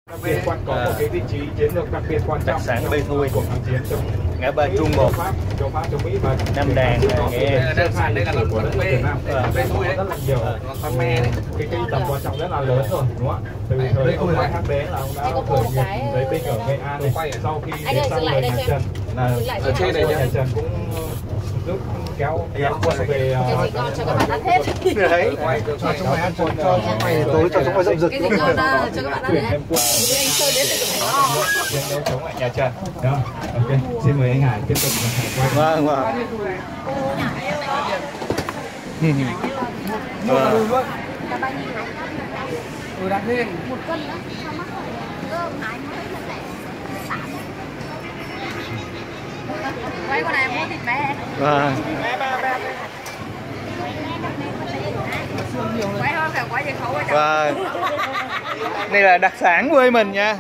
Đặc biệt có một cái vị trí chiến lược đặc biệt quan trọng. Đặc sản Bê Thui của kháng chiến chống ngã ba Trung một chống Pháp chống Mỹ và Nam Đàn Nghệ An. đặc sản đây là của đất nước Việt Nam. Bê Thui rất là nhiều. Con me đấy. Cái tầm quan trọng rất là lớn rồi, đúng không ạ? Từ thời ông Mai Hắc Đế là ông đã khởi nghiệp lấy binh ở Nghệ An này. Sau khi đến sang đời nhà Trần là ở trên này nhà Trần cũng giúp kéo quân về cho các bạn ăn hết. Đấy. Cho chúng mày ăn cho mày tối cho chúng mày rộng rực. Cái gì ngon cho các bạn ăn hết. Anh Sơn đến từ chiến đấu chống lại nhà Trần. Đó. Ok, xin mời anh Hải tiếp tục quay. Vâng. Đặt lên. 1 cân nữa, sao mắc rồi? Cơm Hải mới là rẻ. Quay qua này mua thịt bé. Vâng. Quay hơn cả quay trên khấu ở Vâng. Đây là đặc sản quê mình nha.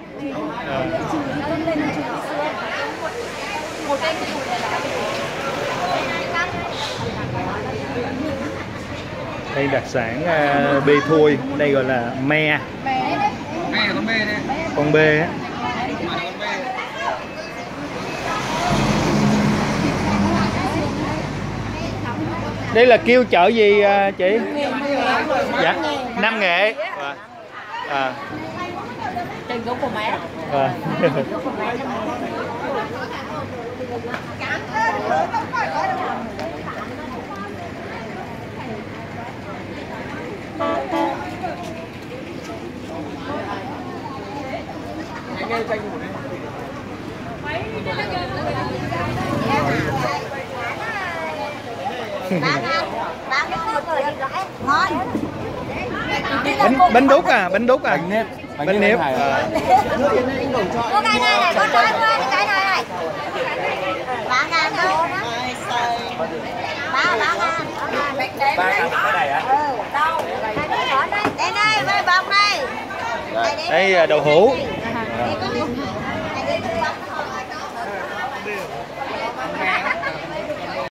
Đây đặc sản Bê Thui, đây gọi là me. Me con bê đây. Con bê á. Đây là kêu chợ gì chị? Dạ, Nam Nghệ. Trên gốc của mẹ. Bánh đúc à? Bánh nếp. Có cái này này, con nói cái này. 3.000 đâu đó. 3.000. 3 cái này á? Đâu? Đây này, với bông đây. Đây đậu hũ. Đây có